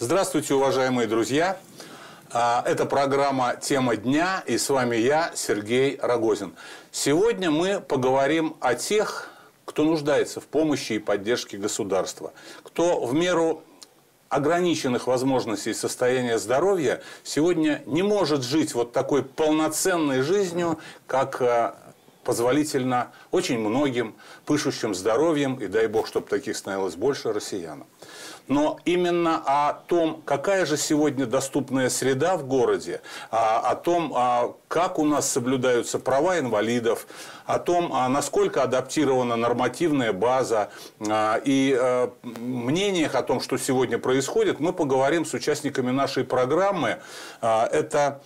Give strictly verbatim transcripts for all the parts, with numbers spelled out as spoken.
Здравствуйте, уважаемые друзья! Это программа «Тема дня», и с вами я, Сергей Рогозин. Сегодня мы поговорим о тех, кто нуждается в помощи и поддержке государства, кто в меру ограниченных возможностей состояния здоровья сегодня не может жить вот такой полноценной жизнью, как позволительно очень многим, пышущим здоровьем, и дай бог, чтобы таких становилось больше, россиянам. Но именно о том, какая же сегодня доступная среда в городе, о том, как у нас соблюдаются права инвалидов, о том, насколько адаптирована нормативная база и мнениях о том, что сегодня происходит, мы поговорим с участниками нашей программы. Это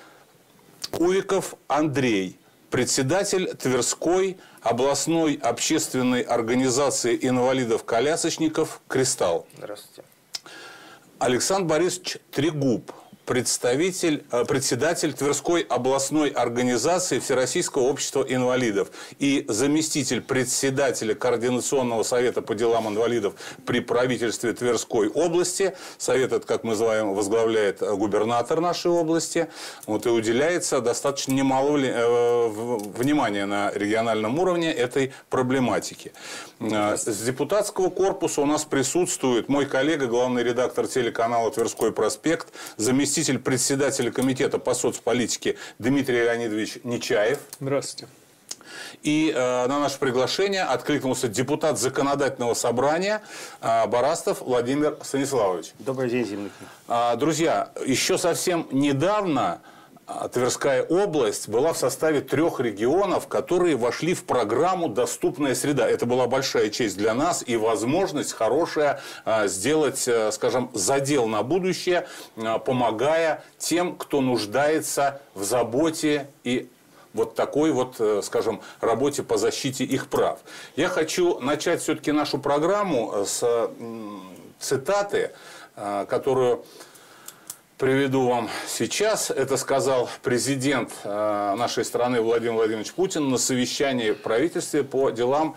Увиков Андрей, председатель Тверской областной общественной организации инвалидов-колясочников «Кристалл». Здравствуйте. Александр Борисович Трегуб, представитель, председатель Тверской областной организации Всероссийского общества инвалидов и заместитель председателя Координационного совета по делам инвалидов при правительстве Тверской области. Совет этот, как мы знаем, возглавляет губернатор нашей области. Вот, и уделяется достаточно немало внимания на региональном уровне этой проблематике. С депутатского корпуса у нас присутствует мой коллега, главный редактор телеканала «Тверской проспект», заместитель Заместитель председателя комитета по соцполитике Дмитрий Леонидович Нечаев. Здравствуйте. И э, на наше приглашение откликнулся депутат законодательного собрания э, Барастов Владимир Станиславович. Добрый день, земляки. Э, друзья, еще совсем недавно Тверская область была в составе трех регионов, которые вошли в программу «Доступная среда». Это была большая честь для нас и возможность хорошая сделать, скажем, задел на будущее, помогая тем, кто нуждается в заботе и вот такой вот, скажем, работе по защите их прав. Я хочу начать все-таки нашу программу с цитаты, которую приведу вам сейчас. Это сказал президент нашей страны Владимир Владимирович Путин на совещании в правительстве по делам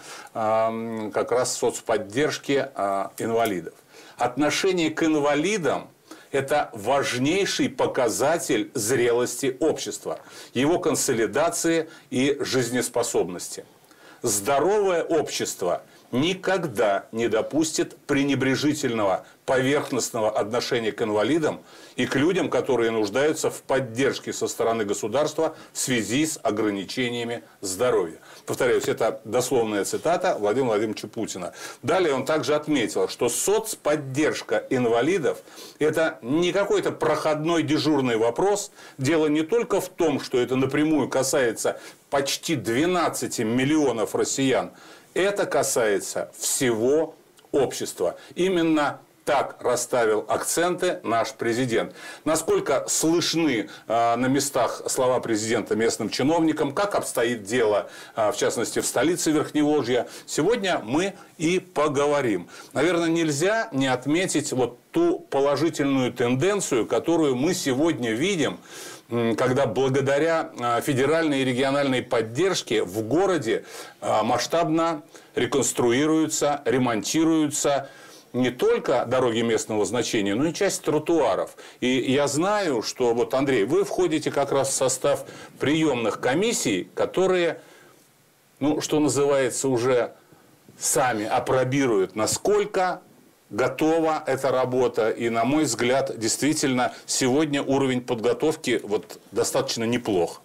как раз соцподдержки инвалидов. Отношение к инвалидам – это важнейший показатель зрелости общества, его консолидации и жизнеспособности. Здоровое общество никогда не допустит пренебрежительного, поверхностного отношения к инвалидам и к людям, которые нуждаются в поддержке со стороны государства в связи с ограничениями здоровья. Повторяюсь, это дословная цитата Владимира Владимировича Путина. Далее он также отметил, что соцподдержка инвалидов – это не какой-то проходной дежурный вопрос. Дело не только в том, что это напрямую касается почти двенадцати миллионов россиян. Это касается всего общества. Именно так расставил акценты наш президент. Насколько слышны э, на местах слова президента местным чиновникам, как обстоит дело, э, в частности, в столице Верхневолжья, сегодня мы и поговорим. Наверное, нельзя не отметить вот ту положительную тенденцию, которую мы сегодня видим, когда благодаря федеральной и региональной поддержке в городе масштабно реконструируются, ремонтируются не только дороги местного значения, но и часть тротуаров. И я знаю, что, вот, Андрей, вы входите как раз в состав приемных комиссий, которые, ну, что называется, уже сами апробируют, насколько готова эта работа. И, на мой взгляд, действительно, сегодня уровень подготовки вот достаточно неплох.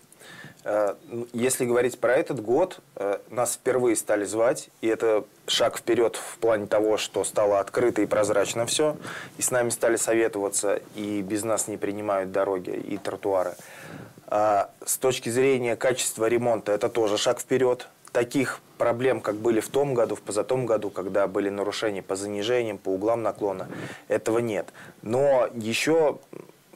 Если говорить про этот год, нас впервые стали звать, и это шаг вперед в плане того, что стало открыто и прозрачно все, и с нами стали советоваться, и без нас не принимают дороги и тротуары. А с точки зрения качества ремонта, это тоже шаг вперед. Таких проблем, как были в том году, в позатом году, когда были нарушения по занижениям, по углам наклона, этого нет. Но еще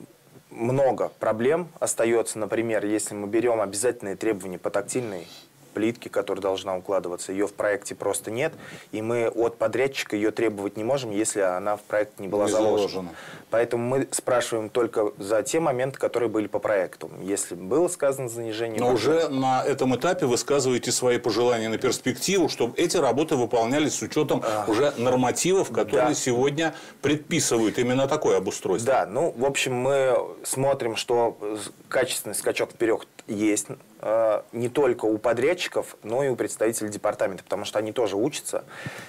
много проблем остается. Например, если мы берем обязательные требования по тактильной плитки, которая должна укладываться. Ее в проекте просто нет, и мы от подрядчика ее требовать не можем, если она в проект не была не заложена. заложена. Поэтому мы спрашиваем только за те моменты, которые были по проекту. Если было сказано занижение... Но уже на этом этапе высказываете свои пожелания на перспективу, чтобы эти работы выполнялись с учетом а... уже нормативов, которые да. сегодня предписывают именно такое обустройство. Да, ну, в общем, мы смотрим, что качественный скачок вперед есть э, не только у подрядчиков, но и у представителей департамента, потому что они тоже учатся.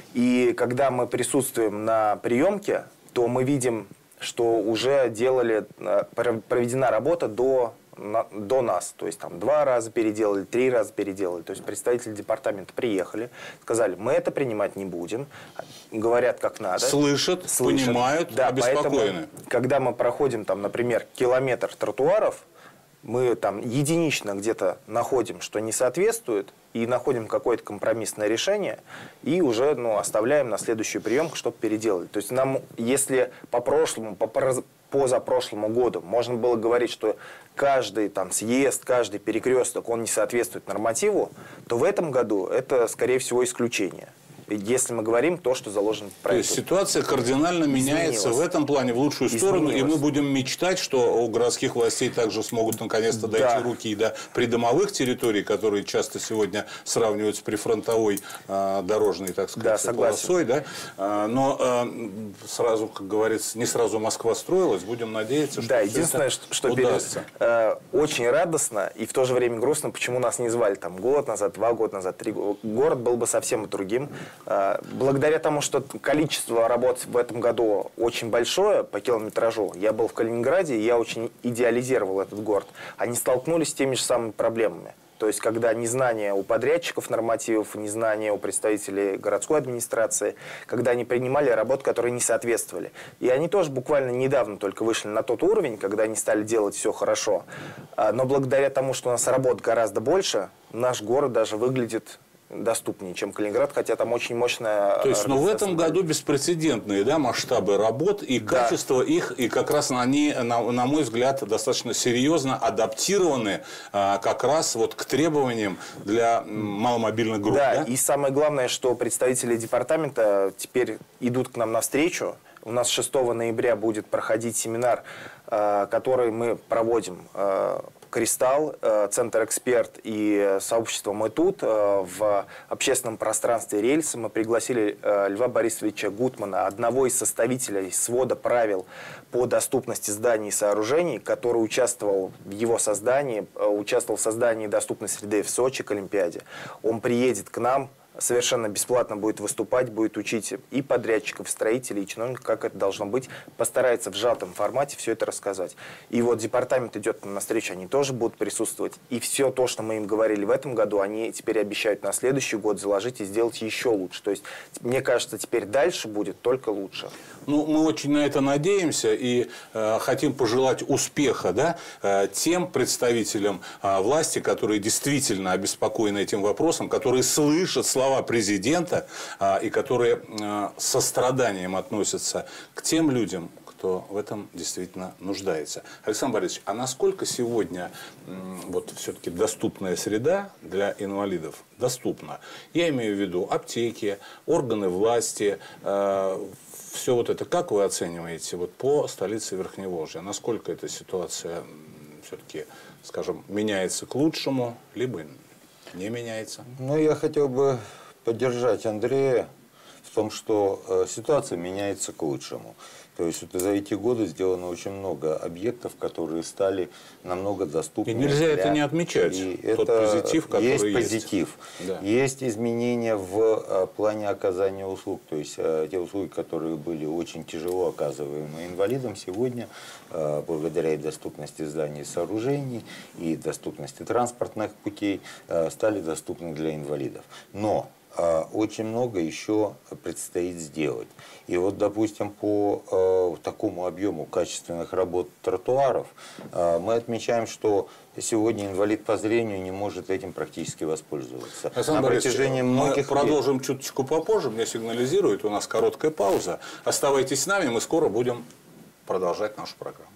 И когда мы присутствуем на приемке, то мы видим, что уже делали, проведена работа до, до нас. То есть там два раза переделали, три раза переделали. То есть представители департамента приехали, сказали, мы это принимать не будем. Говорят, как надо. Слышат, Слышат. понимают, да, обеспокоены. Поэтому, когда мы проходим, там, например, километр тротуаров, мы там единично где-то находим, что не соответствует, и находим какое-то компромиссное решение, и уже ну, оставляем на следующую приемку, чтобы переделать. То есть нам, если по прошлому, по позапрошлому году можно было говорить, что каждый там, съезд, каждый перекресток, он не соответствует нормативу, то в этом году это, скорее всего, исключение. Если мы говорим то, что заложено в проекте. То есть ситуация кардинально меняется в этом плане в лучшую сторону, и мы будем мечтать, что у городских властей также смогут наконец-то дойти да. руки и до придомовых территорий, которые часто сегодня сравнивают с прифронтовой э, дорожной, так сказать, да, полосой. Да? Э, но э, сразу, как говорится, не сразу Москва строилась, будем надеяться, что да, единственное, что, что удастся. Перед, э, очень радостно и в то же время грустно, почему нас не звали там год назад, два года назад, три года. Город был бы совсем другим. Благодаря тому, что количество работ в этом году очень большое по километражу, я был в Калининграде, и я очень идеализировал этот город, они столкнулись с теми же самыми проблемами. То есть, когда незнание у подрядчиков нормативов, незнание у представителей городской администрации, когда они принимали работы, которые не соответствовали. И они тоже буквально недавно только вышли на тот уровень, когда они стали делать все хорошо. Но благодаря тому, что у нас работ гораздо больше, наш город даже выглядит доступнее, чем Калининград, хотя там очень мощная... То есть, но в этом году беспрецедентные да, масштабы работ и да. качество их, и как раз они, на, на мой взгляд, достаточно серьезно адаптированы а, как раз вот к требованиям для маломобильных групп. Да, да, и самое главное, что представители департамента теперь идут к нам навстречу. У нас шестого ноября будет проходить семинар, а, который мы проводим а, «Кристалл», Центр «Эксперт» и сообщество «Мы тут» в общественном пространстве «Рельсы». Мы пригласили Льва Борисовича Гутмана, одного из составителей свода правил по доступности зданий и сооружений, который участвовал в его создании, участвовал в создании доступной среды в Сочи к Олимпиаде. Он приедет к нам, совершенно бесплатно будет выступать, будет учить и подрядчиков, строителей, и чиновников, как это должно быть, постарается в сжатом формате все это рассказать. И вот департамент идет на встречу, они тоже будут присутствовать. И все то, что мы им говорили в этом году, они теперь обещают на следующий год заложить и сделать еще лучше. То есть, мне кажется, теперь дальше будет только лучше. Ну, мы очень на это надеемся и э, хотим пожелать успеха да, э, тем представителям э, власти, которые действительно обеспокоены этим вопросом, которые слышат слова президента э, и которые э, с состраданием относятся к тем людям, кто в этом действительно нуждается. Александр Борисович, а насколько сегодня э, вот все-таки доступная среда для инвалидов доступна? Я имею в виду аптеки, органы власти, э, все вот это, как вы оцениваете вот по столице Верхневолжья? Насколько эта ситуация все-таки, скажем, меняется к лучшему, либо не меняется? Ну, я хотел бы поддержать Андрея в том, что э, ситуация меняется к лучшему. То есть вот за эти годы сделано очень много объектов, которые стали намного доступнее. И нельзя для... это не отмечать, и тот это позитив, который есть. Есть позитив. Да. Есть изменения в а, плане оказания услуг. То есть а, те услуги, которые были очень тяжело оказываемы инвалидам, сегодня, а, благодаря и доступности зданий и сооружений, и доступности транспортных путей, а, стали доступны для инвалидов. Но очень много еще предстоит сделать. И вот, допустим, по э, такому объему качественных работ тротуаров э, мы отмечаем, что сегодня инвалид по зрению не может этим практически воспользоваться. Александр На протяжении многих мы продолжим лет... чуточку попозже. Мне сигнализируют, у нас короткая пауза. Оставайтесь с нами, мы скоро будем продолжать нашу программу.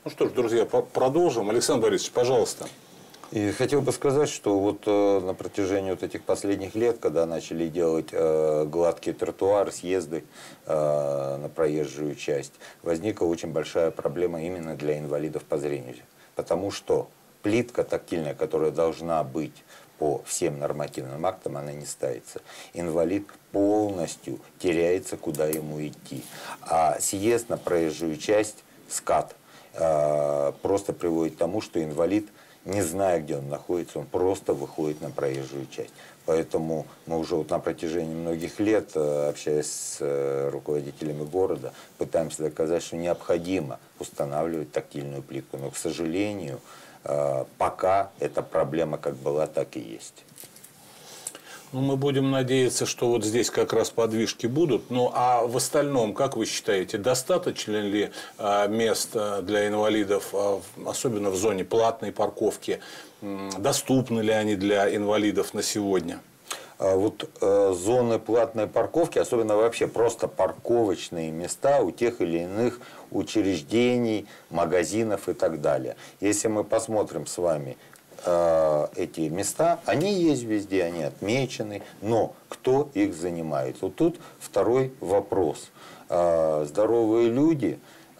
Ну что ж, друзья, продолжим. Александр Борисович, пожалуйста. И хотел бы сказать, что вот э, на протяжении вот этих последних лет, когда начали делать э, гладкий тротуар, съезды э, на проезжую часть, возникла очень большая проблема именно для инвалидов по зрению. Потому что плитка тактильная, которая должна быть по всем нормативным актам, она не ставится. Инвалид полностью теряется, куда ему идти. А съезд на проезжую часть, скат, э, просто приводит к тому, что инвалид, не зная, где он находится, он просто выходит на проезжую часть. Поэтому мы уже вот на протяжении многих лет, общаясь с руководителями города, пытаемся доказать, что необходимо устанавливать тактильную плитку. Но, к сожалению, пока эта проблема как была, так и есть. Ну, мы будем надеяться, что вот здесь как раз подвижки будут. Ну, а в остальном, как вы считаете, достаточно ли а, мест для инвалидов, а, особенно в зоне платной парковки? Доступны ли они для инвалидов на сегодня? А вот э, зоны платной парковки, особенно вообще просто парковочные места у тех или иных учреждений, магазинов и так далее. Если мы посмотрим с вами эти места, они есть везде, они отмечены, но кто их занимает? Вот тут второй вопрос. Здоровые люди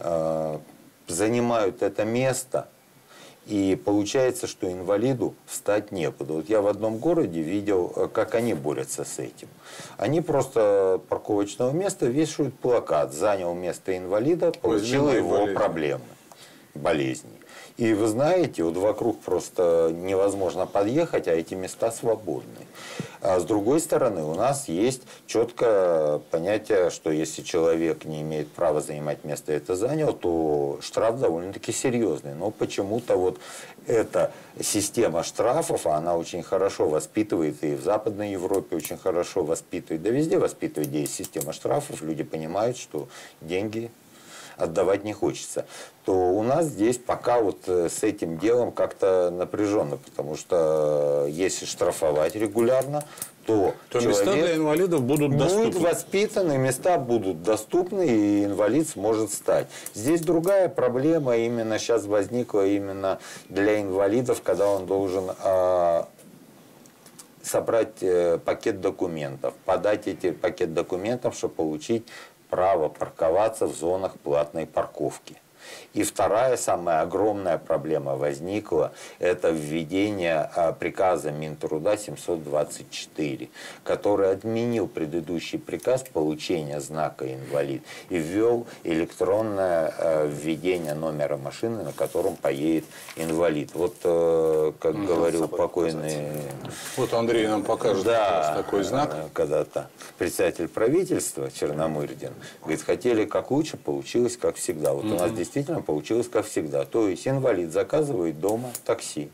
занимают это место, и получается, что инвалиду встать некуда. Вот я в одном городе видел, как они борются с этим. Они просто парковочного места вешают плакат: занял место инвалида, получил его проблемы, болезни. И вы знаете, вот вокруг просто невозможно подъехать, а эти места свободны. А с другой стороны, у нас есть четкое понятие, что если человек не имеет права занимать место и это занял, то штраф довольно-таки серьезный. Но почему-то вот эта система штрафов, она очень хорошо воспитывает, и в Западной Европе очень хорошо воспитывает, да везде воспитывает, где есть система штрафов, люди понимают, что деньги отдавать не хочется, то у нас здесь пока вот с этим делом как-то напряженно, потому что если штрафовать регулярно, то, то места для инвалидов будут доступны. Будут воспитаны, места будут доступны, и инвалид сможет стать. Здесь другая проблема именно сейчас возникла именно для инвалидов, когда он должен а, собрать э, пакет документов, подать эти пакет документов, чтобы получить право парковаться в зонах платной парковки. И вторая, самая огромная проблема возникла, это введение а, приказа Минтруда семьсот двадцать четыре, который отменил предыдущий приказ получения знака инвалид и ввел электронное а, введение номера машины, на котором поедет инвалид. Вот, а, как ну, говорил покойный... Вот Андрей нам покажет да, такой знак. Когда-то председатель правительства Черномырдин говорит, хотели как лучше, получилось как всегда. Вот mm-hmm. у нас действительно получилось как всегда. То есть инвалид заказывает дома такси.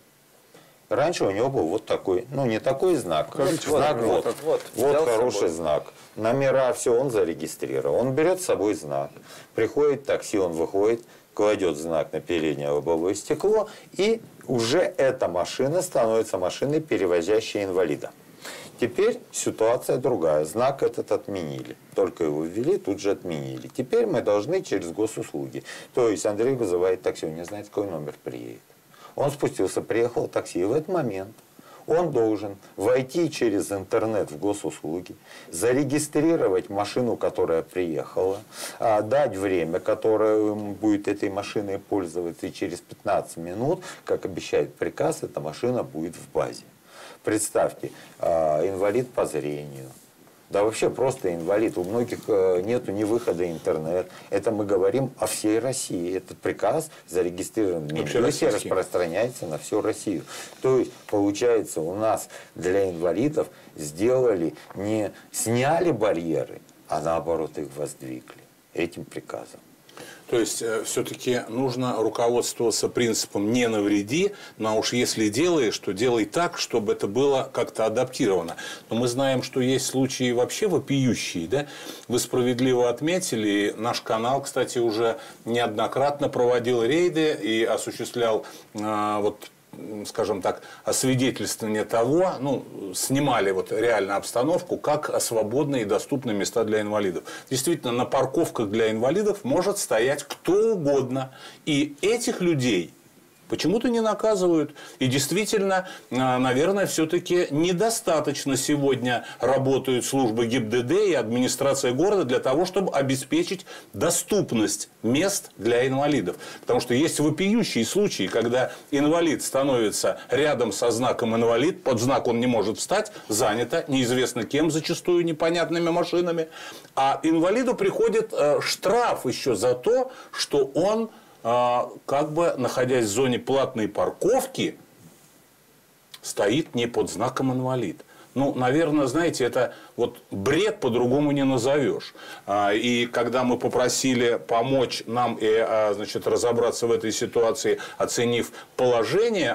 Раньше у него был вот такой, ну не такой знак, вот, знак вот, вот, вот, вот хороший знак. Номера, все, он зарегистрировал. Он берет с собой знак, приходит такси, он выходит, кладет знак на переднее лобовое стекло, и уже эта машина становится машиной, перевозящей инвалида. Теперь ситуация другая. Знак этот отменили. Только его ввели, тут же отменили. Теперь мы должны через госуслуги. То есть Андрей вызывает такси, он не знает, какой номер приедет. Он спустился, приехал такси, и в этот момент он должен войти через интернет в госуслуги, зарегистрировать машину, которая приехала, дать время, которое будет этой машиной пользоваться, и через пятнадцать минут, как обещает приказ, эта машина будет в базе. Представьте, инвалид по зрению, да вообще просто инвалид, у многих нету ни выхода в интернет. Это мы говорим о всей России. Этот приказ зарегистрирован в Минюсте, распространяется на всю Россию. То есть, получается, у нас для инвалидов сделали, не сняли барьеры, а наоборот их воздвигли этим приказом. То есть, все-таки нужно руководствоваться принципом «не навреди», но уж если делаешь, то делай так, чтобы это было как-то адаптировано. Но мы знаем, что есть случаи вообще вопиющие. Да? Вы справедливо отметили, наш канал, кстати, уже неоднократно проводил рейды и осуществлял э, вот, скажем так, освидетельствование того, ну, снимали вот реально обстановку, как свободные и доступные места для инвалидов. Действительно, на парковках для инвалидов может стоять кто угодно. И этих людей почему-то не наказывают. И действительно, наверное, все-таки недостаточно сегодня работают службы ГИБДД и администрация города для того, чтобы обеспечить доступность мест для инвалидов. Потому что есть вопиющие случаи, когда инвалид становится рядом со знаком инвалид, под знак он не может встать, занято, неизвестно кем, зачастую непонятными машинами. А инвалиду приходит штраф еще за то, что он, как бы находясь в зоне платной парковки, стоит не под знаком инвалид. Ну, наверное, знаете, это вот бред по-другому не назовешь. И когда мы попросили помочь нам и, значит, разобраться в этой ситуации, оценив положение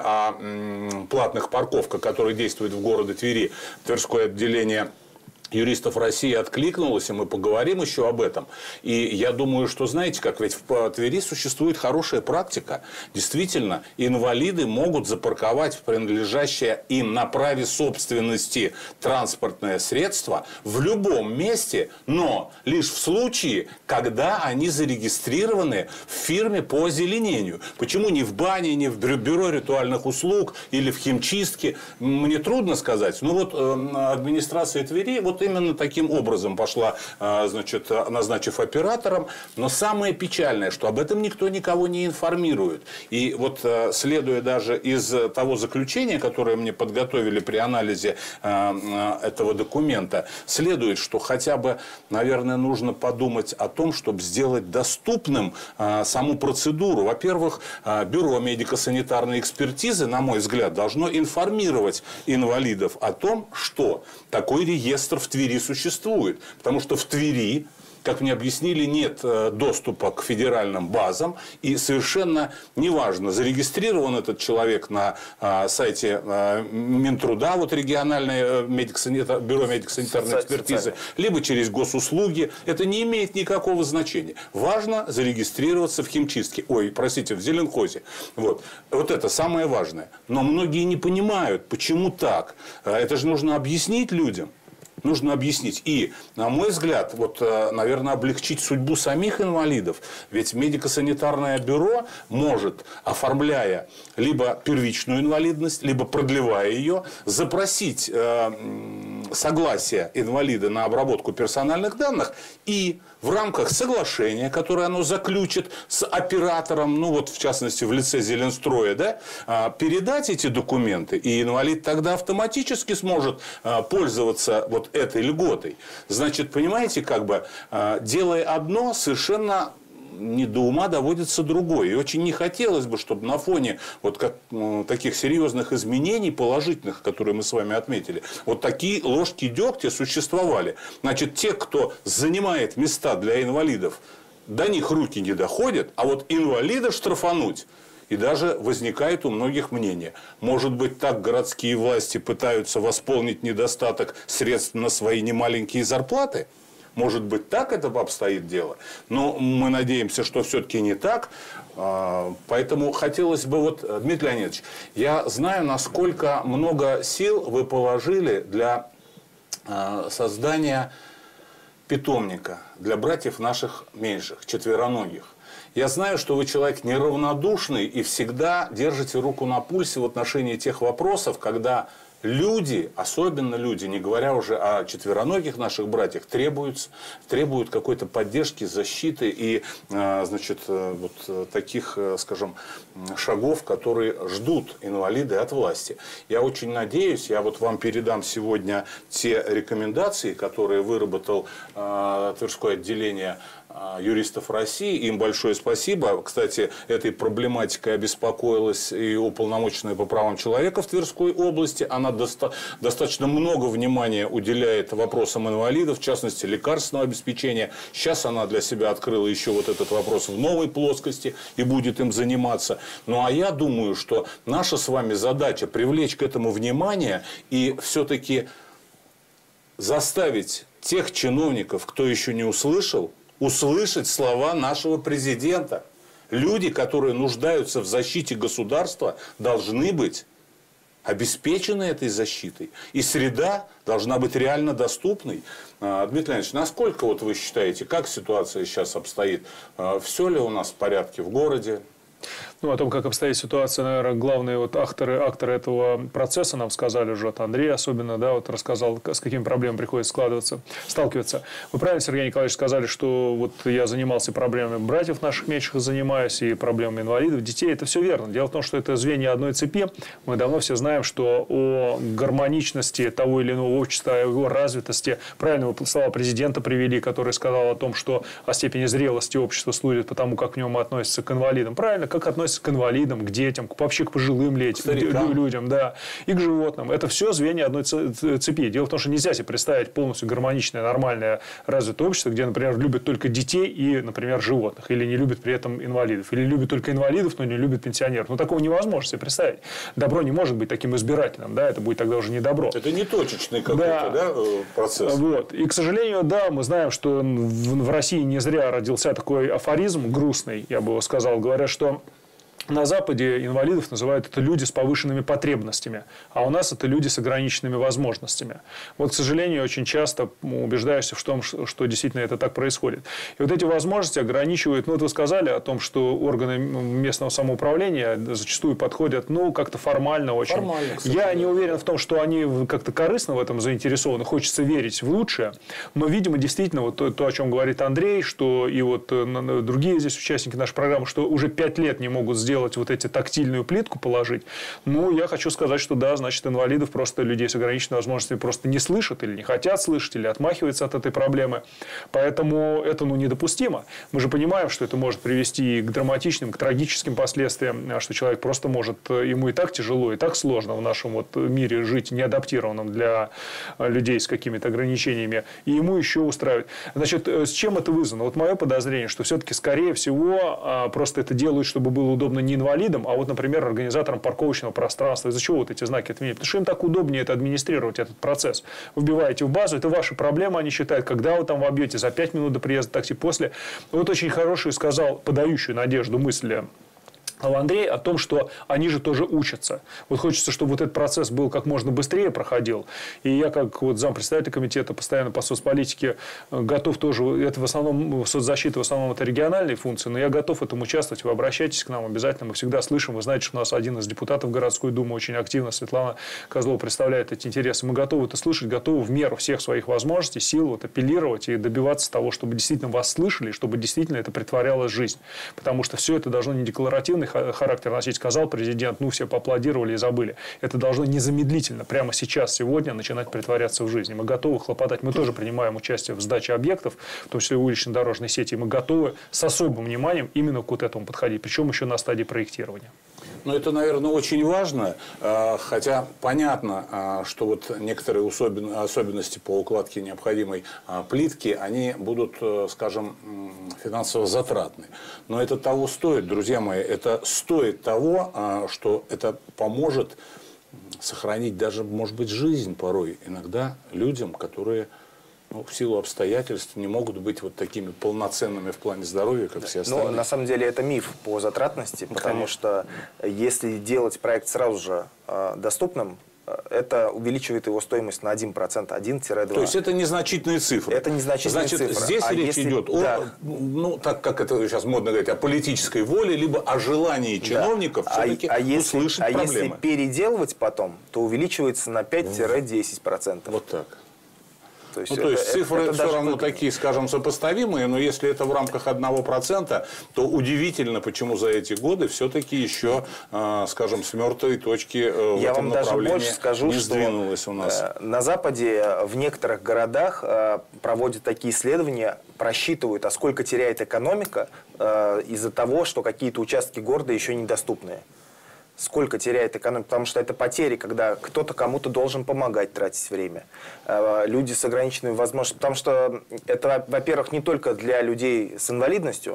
о платных парковках, которые действуют в городе Твери, Тверское отделение юристов России откликнулось, и мы поговорим еще об этом. И я думаю, что, знаете, как ведь в Твери существует хорошая практика. Действительно, инвалиды могут запарковать принадлежащее им на праве собственности транспортное средство в любом месте, но лишь в случае, когда они зарегистрированы в фирме по озеленению. Почему не в бане, не в бюро ритуальных услуг или в химчистке? Мне трудно сказать. Но вот администрация Твери вот именно таким образом пошла, значит, назначив оператором. Но самое печальное, что об этом никто никого не информирует. И вот, следуя даже из того заключения, которое мне подготовили при анализе этого документа, следует, что хотя бы, наверное, нужно подумать о том, чтобы сделать доступным саму процедуру. Во-первых, бюро медико-санитарной экспертизы, на мой взгляд, должно информировать инвалидов о том, что такой реестр в Твери существует. Потому что в Твери, как мне объяснили, нет доступа к федеральным базам. И совершенно неважно, зарегистрирован этот человек на сайте Минтруда, вот региональное медико-санитар... бюро медико-санитарной экспертизы, либо через госуслуги. Это не имеет никакого значения. Важно зарегистрироваться в химчистке. Ой, простите, в зеленхозе. Вот. Вот это самое важное. Но многие не понимают, почему так. Это же нужно объяснить людям. Нужно объяснить. И, на мой взгляд, вот, наверное, облегчить судьбу самих инвалидов. Ведь медико-санитарное бюро может, оформляя либо первичную инвалидность, либо продлевая ее, запросить э, согласие инвалида на обработку персональных данных и в рамках соглашения, которое оно заключит с оператором, ну вот в частности в лице Зеленстроя, да, передать эти документы, и инвалид тогда автоматически сможет пользоваться вот этой льготой. Значит, понимаете, как бы делая одно, совершенно не до ума доводится другое. И очень не хотелось бы, чтобы на фоне вот как, таких серьезных изменений положительных, которые мы с вами отметили, вот такие ложки дегтя существовали. Значит, те, кто занимает места для инвалидов, до них руки не доходят, а вот инвалида штрафануть. И даже возникает у многих мнение. Может быть, так городские власти пытаются восполнить недостаток средств на свои немаленькие зарплаты? Может быть, так это обстоит дело. Но мы надеемся, что все-таки не так. Поэтому хотелось бы, вот, Дмитрий Леонидович, я знаю, насколько много сил вы положили для создания питомника для братьев наших меньших, четвероногих. Я знаю, что вы человек неравнодушный и всегда держите руку на пульсе в отношении тех вопросов, когда люди, особенно люди, не говоря уже о четвероногих наших братьях, требуют, требуют какой-то поддержки, защиты и, значит, вот таких, скажем, шагов, которые ждут инвалиды от власти. Я очень надеюсь, я вот вам передам сегодня те рекомендации, которые выработал Тверское отделение юристов России. Им большое спасибо. Кстати, этой проблематикой обеспокоилась и уполномоченная по правам человека в Тверской области. Она доста достаточно много внимания уделяет вопросам инвалидов, в частности, лекарственного обеспечения. Сейчас она для себя открыла еще вот этот вопрос в новой плоскости и будет им заниматься. Ну, а я думаю, что наша с вами задача привлечь к этому внимание и все-таки заставить тех чиновников, кто еще не услышал, услышать слова нашего президента. Люди, которые нуждаются в защите государства, должны быть обеспечены этой защитой. И среда должна быть реально доступной. Дмитрий Леонидович, насколько вот вы считаете, как ситуация сейчас обстоит? Все ли у нас в порядке в городе? Ну, о том, как обстоит ситуация, наверное, главные вот акторы, акторы этого процесса нам сказали уже, от Андрея особенно, да, вот рассказал, с какими проблемами приходится складываться, сталкиваться. Вы правильно, Сергей Николаевич, сказали, что вот я занимался проблемами братьев наших меньших, занимаюсь, и проблемами инвалидов, детей. Это все верно. Дело в том, что это звенья одной цепи. Мы давно все знаем, что о гармоничности того или иного общества, о его развитости, правильно вы слова президента привели, который сказал о том, что о степени зрелости общества судит по тому, как в нем относятся к инвалидам. Правильно, как относятся к инвалидам, к детям, вообще к пожилым людям, да, и к животным. Это все звенья одной цепи. Дело в том, что нельзя себе представить полностью гармоничное, нормальное, развитое общество, где, например, любят только детей и, например, животных, или не любят при этом инвалидов, или любят только инвалидов, но не любят пенсионеров. Ну, такого невозможно себе представить. Добро не может быть таким избирательным, да, это будет тогда уже не добро. Это не точечный какой-то, да, да, процесс. Вот. И, к сожалению, да, мы знаем, что в, в России не зря родился такой афоризм грустный, я бы его сказал, говорят, что на Западе инвалидов называют это люди с повышенными потребностями, а у нас это люди с ограниченными возможностями. Вот, к сожалению, очень часто убеждаешься в том, что действительно это так происходит. И вот эти возможности ограничивают, ну, вот вы сказали о том, что органы местного самоуправления зачастую подходят, ну, как-то формально очень. Формально, кстати, Я не уверен в том, что они как-то корыстно в этом заинтересованы, хочется верить в лучшее, но, видимо, действительно, вот то, то, о чем говорит Андрей, что и вот другие здесь участники нашей программы, что уже пять лет не могут сделать вот эти тактильную плитку положить, ну, я хочу сказать, что да, значит, инвалидов просто, людей с ограниченными возможностями просто не слышат или не хотят слышать, или отмахиваются от этой проблемы. Поэтому это, ну, недопустимо. Мы же понимаем, что это может привести к драматичным, к трагическим последствиям, что человек просто может, ему и так тяжело, и так сложно в нашем вот мире жить, неадаптированном для людей с какими-то ограничениями, и ему еще устраивать. Значит, с чем это вызвано? Вот мое подозрение, что все-таки, скорее всего, просто это делают, чтобы было удобно не инвалидам, а вот, например, организаторам парковочного пространства. Из-за чего вот эти знаки отменить? Потому что им так удобнее это администрировать, этот процесс. Вбиваете в базу, это ваши проблемы, они считают, когда вы там вобьете, за пять минут до приезда такси, после. Вот очень хорошую сказал, подающую надежду мысль Андрей о том, что они же тоже учатся. Вот хочется, чтобы вот этот процесс был как можно быстрее проходил. И я, как вот зампредседателя комитета постоянно по соцполитике, готов тоже, это в основном соцзащита, в основном это региональные функции, но я готов этому участвовать. Вы обращайтесь к нам обязательно, мы всегда слышим. Вы знаете, что у нас один из депутатов городской думы очень активно, Светлана Козлова, представляет эти интересы. Мы готовы это слышать, готовы в меру всех своих возможностей, сил вот, апеллировать и добиваться того, чтобы действительно вас слышали, чтобы действительно это притворялось в жизнь. Потому что все это должно не декларативный характер носить, сказал президент, ну, все поаплодировали и забыли. Это должно незамедлительно, прямо сейчас, сегодня, начинать притворяться в жизни. Мы готовы хлопотать. Мы тоже принимаем участие в сдаче объектов, в том числе улично-дорожной сети. Мы готовы с особым вниманием именно к вот этому подходить. Причем еще на стадии проектирования. Ну, это, наверное, очень важно, хотя понятно, что вот некоторые особенности по укладке необходимой плитки, они будут, скажем, финансово затратны. Но это того стоит, друзья мои, это стоит того, что это поможет сохранить даже, может быть, жизнь порой иногда людям, которые... Ну, в силу обстоятельств не могут быть вот такими полноценными в плане здоровья, как все остальные. Но на самом деле это миф по затратности, ну, потому конечно. что если делать проект сразу же э, доступным, это увеличивает его стоимость на один процент, один-два процента. То есть это незначительные цифры. Это незначительные Значит, цифры. Здесь а речь если... идет да. о, ну, так как это сейчас модно говорить, о политической воле, либо о желании чиновников да. все-таки а, а если, услышать а проблемы. если переделывать потом, то увеличивается на пять-десять процентов. Вот так. То есть, ну, это, то есть цифры это, это все равно выгодно. такие, скажем, сопоставимые, но если это в рамках одного процента, то удивительно, почему за эти годы все-таки еще, скажем, с мертвой точки в Я этом вам даже больше скажу, не что сдвинулось у нас. На Западе в некоторых городах проводят такие исследования, просчитывают, а сколько теряет экономика из-за того, что какие-то участки города еще недоступные. Сколько теряет экономика, потому что это потери, когда кто-то кому-то должен помогать тратить время. Люди с ограниченными возможностями, потому что это, во-первых, не только для людей с инвалидностью,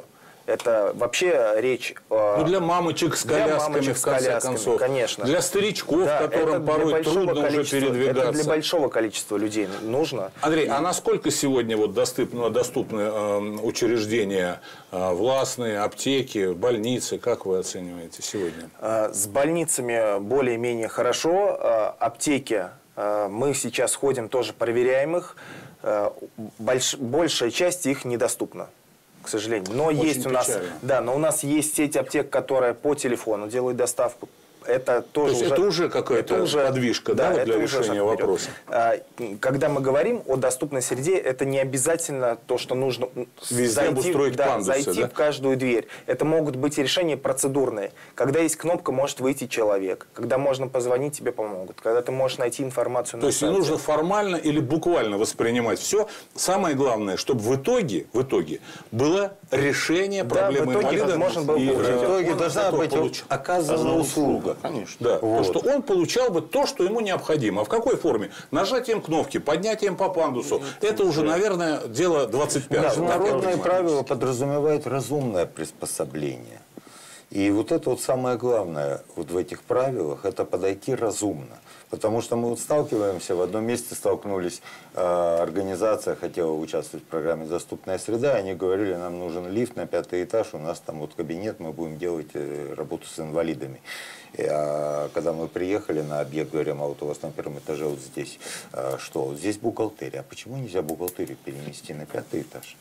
Это вообще речь... Э, ну, для мамочек с колясками, мамочек в конце колясками, концов. Конечно. Для старичков, да, которым порой трудно уже передвигаться. Это для большого количества людей нужно. Андрей, а насколько сегодня вот доступны, доступны э, учреждения э, властные, аптеки, больницы? Как вы оцениваете сегодня? Э, с больницами более-менее хорошо. Э, аптеки э, мы сейчас ходим, тоже проверяем их. Э, больш, большая часть их недоступна, к сожалению. Но Очень есть у нас, печально. да, но у нас есть сеть аптек, которая по телефону делает доставку. Это тоже То есть уже, это уже какая-то это уже, подвижка, да, да, вот для решения вопроса. Когда мы говорим о доступной среде, это не обязательно то, что нужно везде зайти, обустроить да, пандусы, зайти да? в каждую дверь. Это могут быть решения процедурные. Когда есть кнопка, может выйти человек. Когда можно позвонить, тебе помогут. Когда ты можешь найти информацию То на есть не сайте. нужно формально или буквально воспринимать все. Самое главное, чтобы в итоге, в итоге было решение Да, проблемы в итоге инвалида. возможно было И получить. В итоге он должна зато быть получ- оказана услуга. Конечно. Да. Вот. То, что он получал бы то, что ему необходимо. А в какой форме? Нажатием кнопки, поднятием по пандусу. Это уже, наверное, дело двадцать пятого. Международное правило подразумевает разумное приспособление. И вот это вот самое главное вот в этих правилах, это подойти разумно. Потому что мы вот сталкиваемся, в одном месте столкнулись, э, организация хотела участвовать в программе «Доступная среда», они говорили, нам нужен лифт на пятый этаж, у нас там вот кабинет, мы будем делать э, работу с инвалидами. И, а, когда мы приехали на объект, говорим, а вот у вас на первом этаже вот здесь а, что? Вот здесь бухгалтерия. А почему нельзя бухгалтерию перенести на пятый этаж?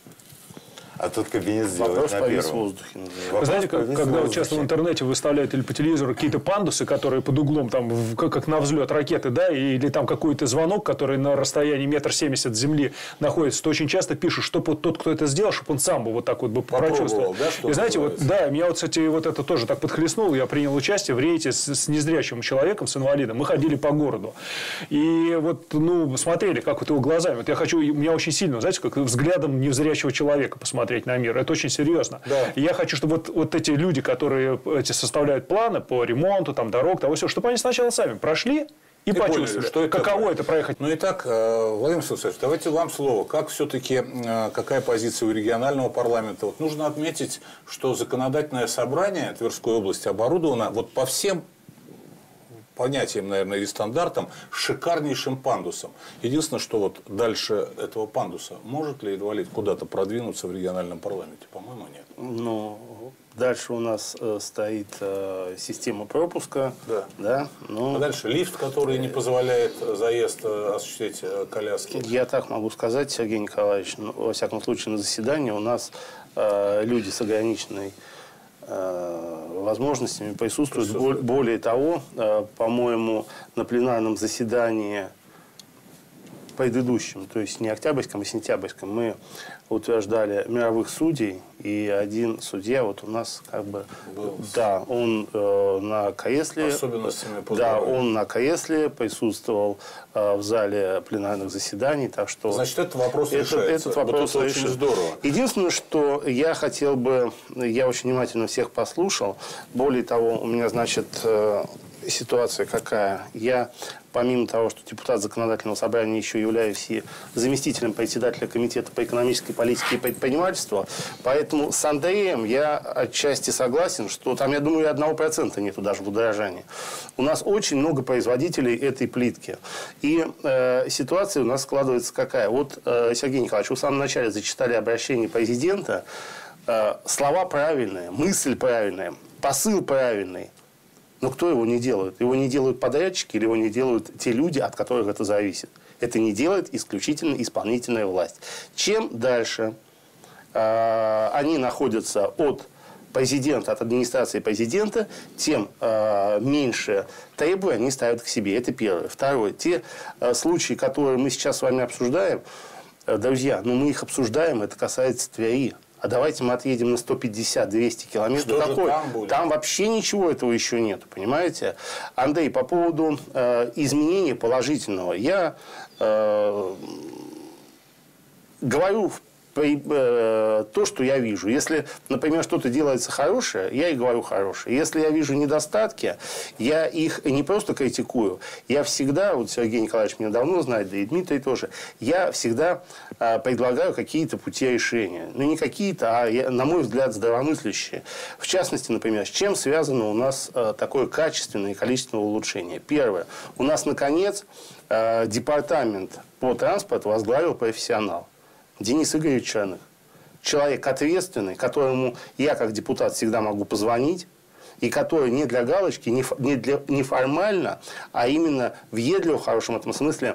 А тут кабинет сделать Вопрос на повис в первом. воздухе. называется. Вы знаете, как, когда вот часто в интернете выставляют или по телевизору какие-то пандусы, которые под углом, там, в- как, как на взлет ракеты, да, или там какой-то звонок, который на расстоянии метр семьдесят от земли находится, то очень часто пишут, что вот тот, кто это сделал, чтобы он сам бы вот так вот бы Попробовал, прочувствовал. да, что И знаете, вот, называется? да, меня вот, кстати, вот это тоже так подхлестнуло, я принял участие в рейде с, с незрячим человеком, с инвалидом, мы ходили по городу. И вот, ну, смотрели, как вот его глазами. Вот я хочу, у меня очень сильно, знаете, как взглядом невзрячего человека посмотреть на мир. Это очень серьезно. Да. И я хочу, чтобы вот, вот эти люди, которые эти составляют планы по ремонту, там, дорог, того всего, чтобы они сначала сами прошли и, И почувствовали, поняли, что это каково такое. это проехать. Ну и так, э, Владимир Александрович, давайте вам слово. Как все-таки, э, какая позиция у регионального парламента? Вот нужно отметить, что законодательное собрание Тверской области оборудовано вот по всем понятиям, наверное, и стандартам, шикарнейшим пандусом. Единственное, что вот дальше этого пандуса, может ли инвалид куда-то продвинуться в региональном парламенте? По-моему, нет. Ну, дальше у нас э, стоит э, система пропуска. Да. Да, ну, А дальше лифт, который не позволяет заезд э, осуществить э, коляски. я так могу сказать, Сергей Николаевич, ну, во всяком случае, на заседании у нас э, люди с ограниченной э, возможностями присутствуют. Присутствуют. Бо- Более того, э, по-моему, на пленарном заседании предыдущем, то есть не октябрьском, а сентябрьском, мы утверждали мировых судей, и один судья вот у нас как бы, Был. да, он э, на кресле, Особенностями по да, здоровью. он на кресле присутствовал э, в зале пленарных заседаний, так что Значит, этот вопрос это- решается. этот Вот вопрос это очень решен. здорово. Единственное, что я хотел бы, я очень внимательно всех послушал. Более того, у меня, значит, э, ситуация какая. Я, помимо того, что депутат законодательного собрания, еще являюсь и заместителем председателя комитета по экономической политике и предпринимательству. Поэтому с Андреем я отчасти согласен, что там, я думаю, и одного процента нету даже в удорожании. У нас очень много производителей этой плитки. И э, ситуация у нас складывается какая? Вот, э, Сергей Николаевич, вы в самом начале зачитали обращение президента. Э, слова правильные, мысль правильная, посыл правильный. Но кто его не делает? Его не делают подрядчики или его не делают те люди, от которых это зависит? Это не делает исключительно исполнительная власть. Чем дальше э, они находятся от президента, от администрации президента, тем э, меньше требований они ставят к себе. Это первое. Второе. Те э, случаи, которые мы сейчас с вами обсуждаем, э, друзья, ну мы их обсуждаем, это касается Твери. А давайте мы отъедем на сто пятьдесят - двести километров. Что же Какой? там будет? Там вообще ничего этого еще нет, понимаете? Андрей, по поводу э, изменения положительного. Я э, говорю то, что я вижу. Если, например, что-то делается хорошее, я и говорю хорошее. Если я вижу недостатки, я их не просто критикую. Я всегда, вот Сергей Николаевич меня давно знает, да и Дмитрий тоже, я всегда а, предлагаю какие-то пути решения. Ну, не какие-то, а, я, на мой взгляд, здравомыслящие. В частности, например, с чем связано у нас а, такое качественное и количественное улучшение? Первое. У нас, наконец, а, департамент по транспорту возглавил профессионал. Денис Игоревич Черных. Человек ответственный, которому я, как депутат, всегда могу позвонить, и который не для галочки, не, не, для, не формально, а именно въедливо, в хорошем этом смысле,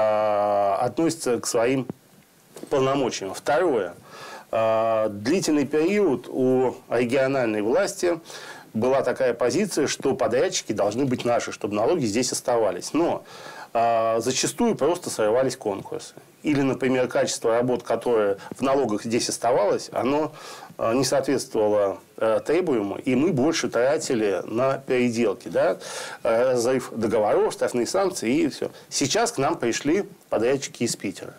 э, относится к своим полномочиям. Второе. Э, длительный период у региональной власти была такая позиция, что подрядчики должны быть наши, чтобы налоги здесь оставались. Но э, зачастую просто срывались конкурсы. Или, например, качество работ, которое в налогах здесь оставалось, оно э, не соответствовало э, требуемому, и мы больше тратили на переделки, да? Разрыв договоров, штрафные санкции и все. Сейчас к нам пришли подрядчики из Питера.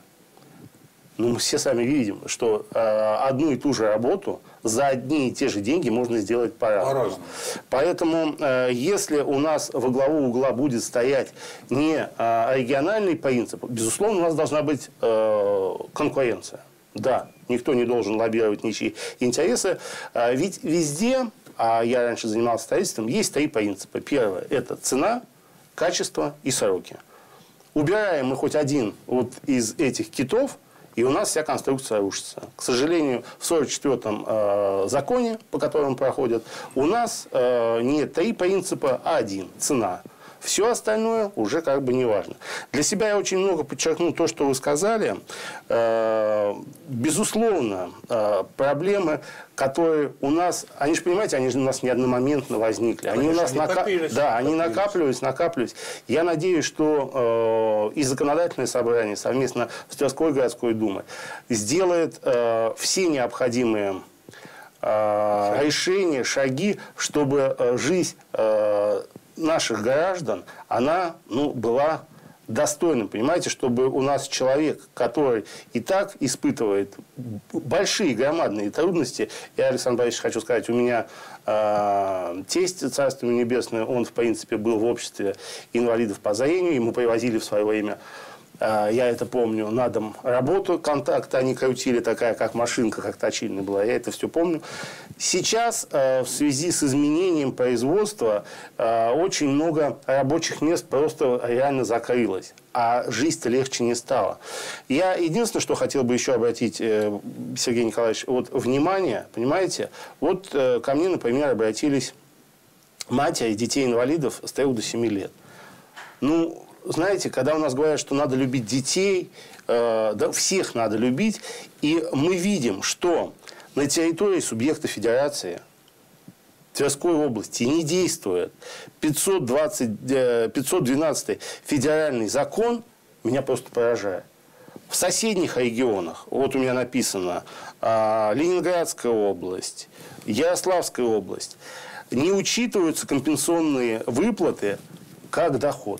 Ну, мы все сами видим, что э, одну и ту же работу за одни и те же деньги можно сделать по-разному. По-разному. Поэтому, э, если у нас во главу угла будет стоять не э, региональный принцип, безусловно, у нас должна быть э, конкуренция. Да, никто не должен лоббировать ничьи интересы. Э, ведь везде, а я раньше занимался строительством, есть три принципа. Первое – это цена, качество и сроки. Убираем мы хоть один вот из этих китов, и у нас вся конструкция рушится. К сожалению, в сорок четвёртом э, законе, по которому проходят, у нас э, не три принципа, а один – цена. Все остальное уже как бы не важно. Для себя я очень много подчеркну то, что вы сказали. Э, безусловно, э, проблемы, которые у нас, они же, понимаете, они же у нас не одномоментно возникли. Они Конечно, у нас они нака... копились, да, они накапливались, накапливались. Я надеюсь, что э, и законодательное собрание совместно с Тверской городской думой сделает э, все необходимые э, шаги. решения, шаги, чтобы э, жизнь э, наших граждан, она ну, была достойным, понимаете, чтобы у нас человек, который и так испытывает большие, громадные трудности, я, Александр Борисович, хочу сказать, у меня э, тесть, царство небесное, он, в принципе, был в обществе инвалидов по зрению, ему привозили в свое время, э, я это помню, на дом работу, контакты они крутили, такая, как машинка, как точильная была, я это все помню. Сейчас э, в связи с изменением производства э, очень много рабочих мест просто реально закрылось, а жизнь-то легче не стала. Я единственное, что хотел бы еще обратить, э, Сергей Николаевич, вот внимание, понимаете, вот э, ко мне, например, обратились матери детей-инвалидов с трёх до семи лет. Ну, знаете, когда у нас говорят, что надо любить детей, э, да, всех надо любить, и мы видим, что на территории субъекта федерации Тверской области не действует пятьсот двенадцатый федеральный закон, меня просто поражает. В соседних регионах, вот у меня написано, Ленинградская область, Ярославская область, не учитываются компенсационные выплаты как доход.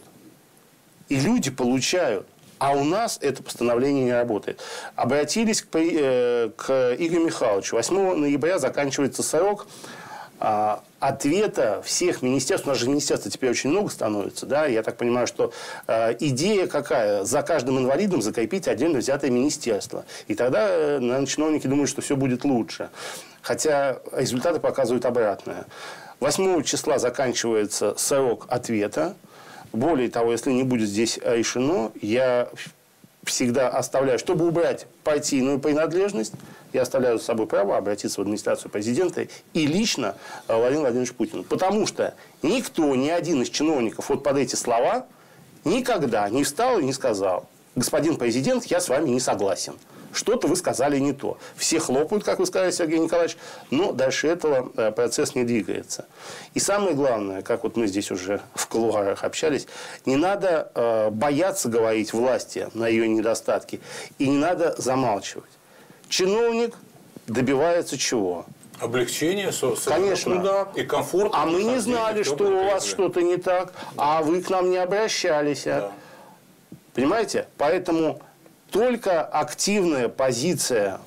И люди получают. А у нас это постановление не работает. Обратились к, э, к Игорю Михайловичу. восьмого ноября заканчивается срок э, ответа всех министерств. У нас же министерств теперь очень много становится. Да? Я так понимаю, что э, идея какая? За каждым инвалидом закрепить отдельно взятое министерство. И тогда, э, наверное, чиновники думают, что все будет лучше. Хотя результаты показывают обратное. восьмого числа заканчивается срок ответа. Более того, если не будет здесь решено, я всегда оставляю, чтобы убрать партийную принадлежность, я оставляю за собой право обратиться в администрацию президента и лично Владимиру Владимировичу Путину. Потому что никто, ни один из чиновников вот под эти слова никогда не встал и не сказал: господин президент, я с вами не согласен. Что-то вы сказали не то. Все хлопают, как вы сказали, Сергей Николаевич, но дальше этого процесс не двигается. И самое главное, как вот мы здесь уже в кулуарах общались, не надо э, бояться говорить власти на ее недостатки, и не надо замалчивать. Чиновник добивается чего? Облегчение, конечно, труда и комфорта. А мы не знали, что у вас что-то не так, а вы к нам не обращались. Да. Понимаете? Поэтому только активная позиция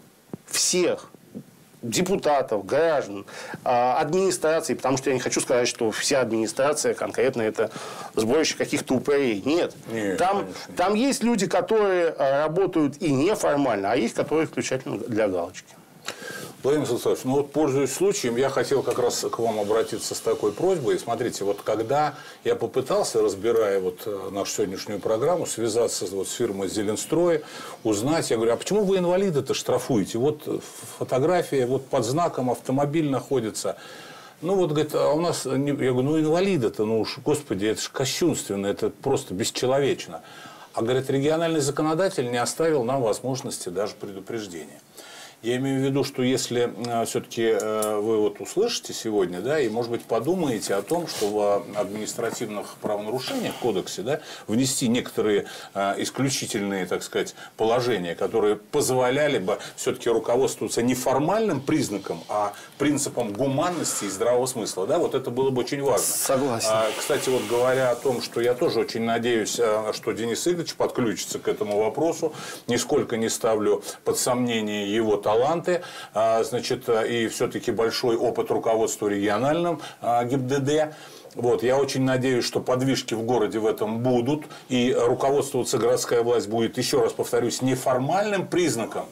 всех депутатов, граждан, администрации, потому что я не хочу сказать, что вся администрация конкретно это сборище каких-то упырей. Нет. Нет там, там есть люди, которые работают и неформально, а есть, которые исключительно для галочки. Владимир Станиславович, ну вот, пользуясь случаем, я хотел как раз к вам обратиться с такой просьбой. Смотрите, вот когда я попытался, разбирая вот нашу сегодняшнюю программу, связаться вот с фирмой «Зеленстрой», узнать, я говорю, а почему вы инвалида-то штрафуете? Вот фотография, вот под знаком автомобиль находится. Ну, вот, говорит, а у нас, я говорю, ну, инвалида-то, ну уж, господи, это же кощунственно, это просто бесчеловечно. А, говорит, региональный законодатель не оставил нам возможности даже предупреждения. Я имею в виду, что если э, все-таки э, вы вот услышите сегодня, да, и, может быть, подумаете о том, что в административных правонарушениях в кодексе, да, внести некоторые э, исключительные, так сказать, положения, которые позволяли бы все-таки руководствоваться не формальным признаком, а принципом гуманности и здравого смысла, да, вот это было бы очень важно. Согласен. А, кстати, вот говоря о том, что я тоже очень надеюсь, что Денис Игоревич подключится к этому вопросу, нисколько не ставлю под сомнение его таланты, значит, и все-таки большой опыт руководства региональным ГИБДД. Вот, я очень надеюсь, что подвижки в городе в этом будут, и руководствоваться городская власть будет, еще раз повторюсь, не формальным признаком,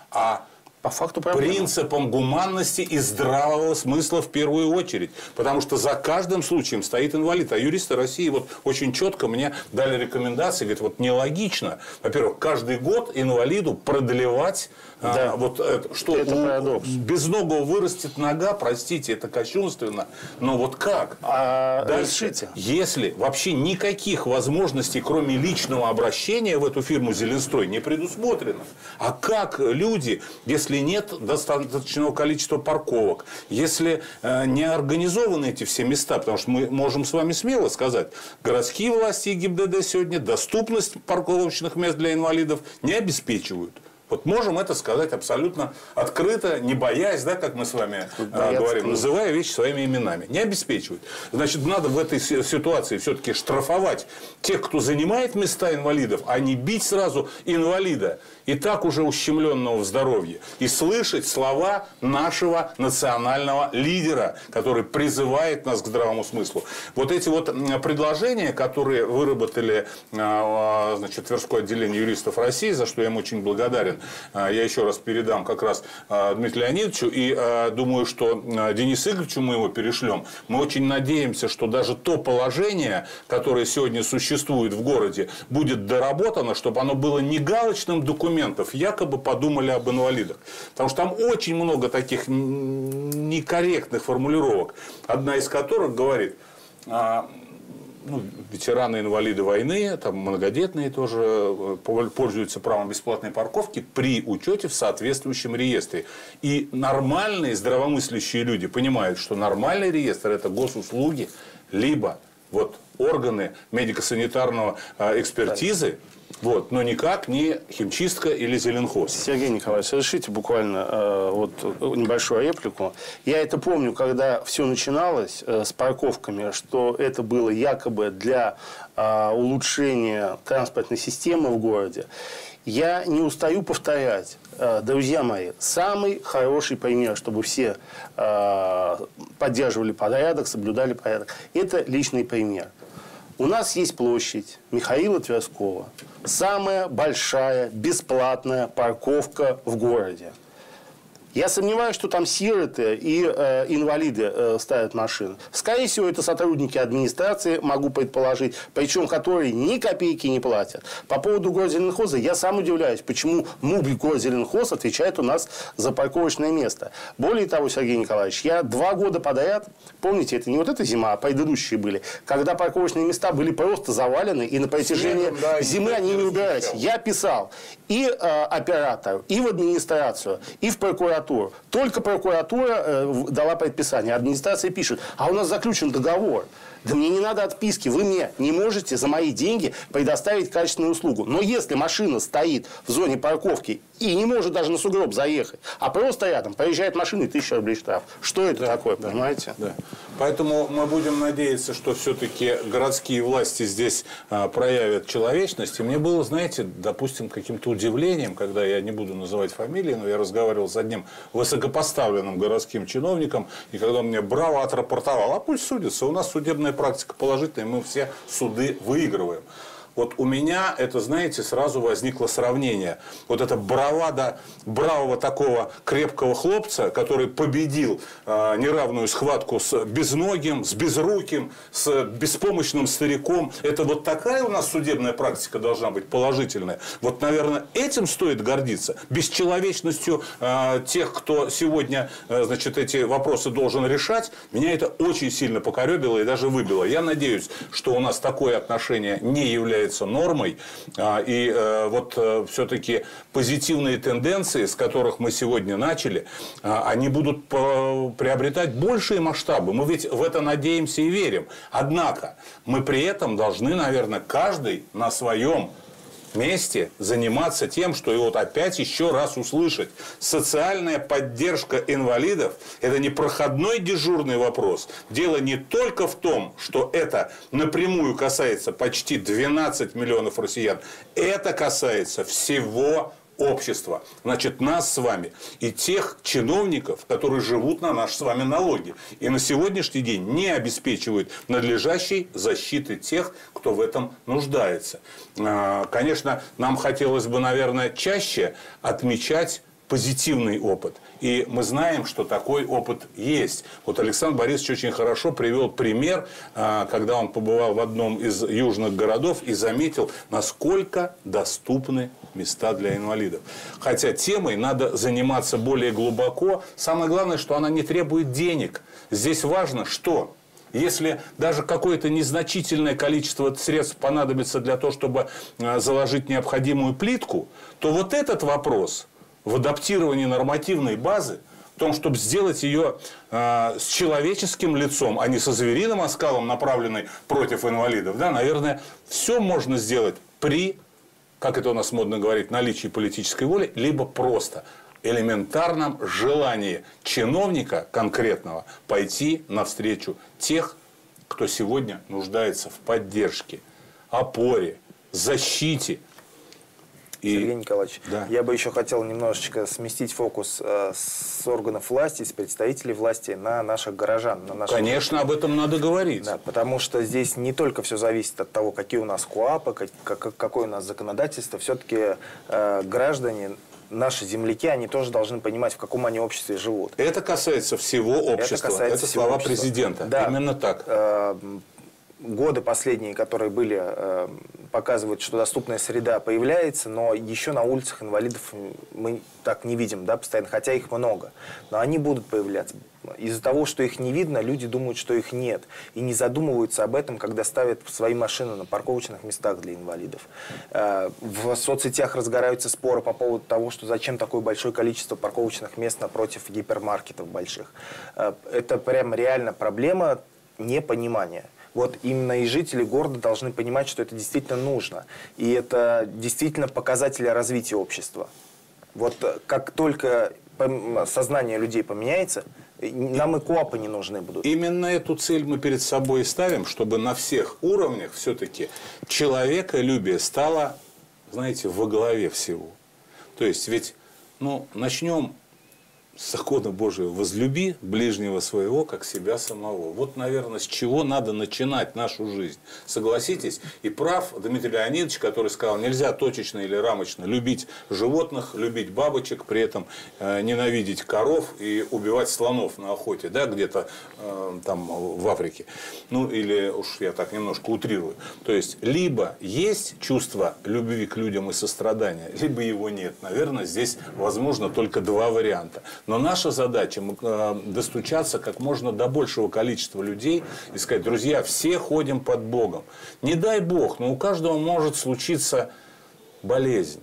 а по факту проблема. Принципом гуманности и здравого смысла в первую очередь. Потому что за каждым случаем стоит инвалид. А юристы России вот очень четко мне дали рекомендации. Говорят, вот нелогично. Во-первых, каждый год инвалиду продлевать. Да. А, вот это, что это у парадокс. Безногого вырастет нога, простите, это кощунственно. Но вот как? А дальше, решите. Если вообще никаких возможностей, кроме личного обращения в эту фирму «Зеленстрой», не предусмотрено. А как люди, если нет достаточного количества парковок, если э, не организованы эти все места, потому что мы можем с вами смело сказать, городские власти и ГИБДД сегодня доступность парковочных мест для инвалидов не обеспечивают. Вот можем это сказать абсолютно открыто, не боясь, да, как мы с вами э, говорим, называя вещи своими именами. Не обеспечивают. Значит, надо в этой ситуации все-таки штрафовать тех, кто занимает места инвалидов, а не бить сразу инвалида, и так уже ущемленного в здоровье. И слышать слова нашего национального лидера, который призывает нас к здравому смыслу. Вот эти вот предложения, которые выработали, значит, Тверское отделение юристов России, за что я им очень благодарен, я еще раз передам как раз Дмитрию Леонидовичу, и думаю, что Денису Игоревичу мы его перешлем. Мы очень надеемся, что даже то положение, которое сегодня существует в городе, будет доработано, чтобы оно было не галочным документом, якобы подумали об инвалидах. Потому что там очень много таких некорректных формулировок. Одна из которых говорит, ну, ветераны-инвалиды войны, там многодетные тоже пользуются правом бесплатной парковки при учете в соответствующем реестре. И нормальные здравомыслящие люди понимают, что нормальный реестр – это госуслуги, либо вот органы медико-санитарного экспертизы, вот, но никак не химчистка или зеленхоз. Сергей Николаевич, разрешите буквально э, вот, небольшую реплику. Я это помню, когда все начиналось э, с парковками, что это было якобы для э, улучшения транспортной системы в городе. Я не устаю повторять, э, друзья мои, самый хороший пример, чтобы все э, поддерживали порядок, соблюдали порядок, это личный пример. У нас есть площадь Михаила Тверского. Самая большая бесплатная парковка в городе. Я сомневаюсь, что там сироты и э, инвалиды э, ставят машины. Скорее всего, это сотрудники администрации, могу предположить, причем которые ни копейки не платят. По поводу горзеленхоза я сам удивляюсь, почему МУБ горзеленхоз отвечает у нас за парковочное место. Более того, Сергей Николаевич, я два года подряд, помните, это не вот эта зима, а предыдущие были, когда парковочные места были просто завалены, и на протяжении Снегом, да, зимы они не убирались. Я писал и э, оператору, и в администрацию, и в прокуратуру. Только прокуратура э, дала предписание. Администрация пишет, а у нас заключен договор. Да мне не надо отписки, вы мне не можете за мои деньги предоставить качественную услугу. Но если машина стоит в зоне парковки и не может даже на сугроб заехать, а просто рядом проезжает машина и тысяча рублей штраф. Что это да, такое, да, понимаете? Да. Поэтому мы будем надеяться, что все-таки городские власти здесь а, проявят человечность. И мне было, знаете, допустим, каким-то удивлением, когда я не буду называть фамилии, но я разговаривал с одним высокопоставленным городским чиновником, и когда он мне браво отрапортовал, а пусть судится, у нас судебная практика положительная, мы все суды выигрываем. Вот у меня это, знаете, сразу возникло сравнение. Вот эта бравада бравого такого крепкого хлопца, который победил э, неравную схватку с безногим, с безруким, с беспомощным стариком. Это вот такая у нас судебная практика должна быть положительная. Вот, наверное, этим стоит гордиться. Бесчеловечностью э, тех, кто сегодня э, значит, эти вопросы должен решать, меня это очень сильно покоребило и даже выбило. Я надеюсь, что у нас такое отношение не является нормой, и вот все-таки позитивные тенденции, с которых мы сегодня начали, они будут приобретать большие масштабы. Мы ведь в это надеемся и верим. Однако мы при этом должны, наверное, каждый на своем месте заниматься тем, что и вот опять еще раз услышать. Социальная поддержка инвалидов – это не проходной дежурный вопрос. Дело не только в том, что это напрямую касается почти двенадцати миллионов россиян. Это касается всего общества. Значит, нас с вами и тех чиновников, которые живут на наши с вами налоги. И на сегодняшний день не обеспечивают надлежащей защиты тех, кто в этом нуждается. Конечно, нам хотелось бы, наверное, чаще отмечать позитивный опыт. И мы знаем, что такой опыт есть. Вот Александр Борисович очень хорошо привел пример, когда он побывал в одном из южных городов и заметил, насколько доступны места для инвалидов. Хотя темой надо заниматься более глубоко. Самое главное, что она не требует денег. Здесь важно, что... Если даже какое-то незначительное количество средств понадобится для того, чтобы заложить необходимую плитку, то вот этот вопрос в адаптировании нормативной базы, в том, чтобы сделать ее э, с человеческим лицом, а не со звериным оскалом, направленной против инвалидов, да, наверное, все можно сделать при, как это у нас модно говорить, наличии политической воли, либо просто элементарном желании чиновника конкретного пойти навстречу тех, кто сегодня нуждается в поддержке, опоре, защите. И... Сергей Николаевич, да. Я бы еще хотел немножечко сместить фокус э, с органов власти, с представителей власти на наших горожан. На наших... Конечно, об этом надо говорить. Да, потому что здесь не только все зависит от того, какие у нас КОАПы, как, как, какое у нас законодательство. Все-таки э, граждане, наши земляки, они тоже должны понимать, в каком они обществе живут. Это касается всего общества. Это, касается Это слова общества. Президента. Да. Именно так. Э, годы последние, которые были, э, показывают, что доступная среда появляется, но еще на улицах инвалидов мы так не видим, да, постоянно, хотя их много. Но они будут появляться. Из-за того, что их не видно, люди думают, что их нет. И не задумываются об этом, когда ставят свои машины на парковочных местах для инвалидов. Э, в соцсетях разгораются споры по поводу того, что зачем такое большое количество парковочных мест напротив гипермаркетов больших. Э, это прям реально проблема непонимания. Вот именно и жители города должны понимать, что это действительно нужно. И это действительно показатели развития общества. Вот как только сознание людей поменяется, нам и КОАПы не нужны будут. Именно эту цель мы перед собой ставим, чтобы на всех уровнях все-таки человеколюбие стало, знаете, во главе всего. То есть ведь, ну, начнем с закона Божьего: возлюби ближнего своего, как себя самого. Вот, наверное, с чего надо начинать нашу жизнь. Согласитесь, и прав Дмитрий Леонидович, который сказал, нельзя точечно или рамочно любить животных, любить бабочек, при этом э, ненавидеть коров и убивать слонов на охоте, да, где-то э, там в Африке. Ну, или уж я так немножко утрирую. То есть, либо есть чувство любви к людям и сострадания, либо его нет. Наверное, здесь возможно только два варианта. Но наша задача э, достучаться как можно до большего количества людей и сказать: друзья, все ходим под Богом. Не дай Бог, но у каждого может случиться болезнь.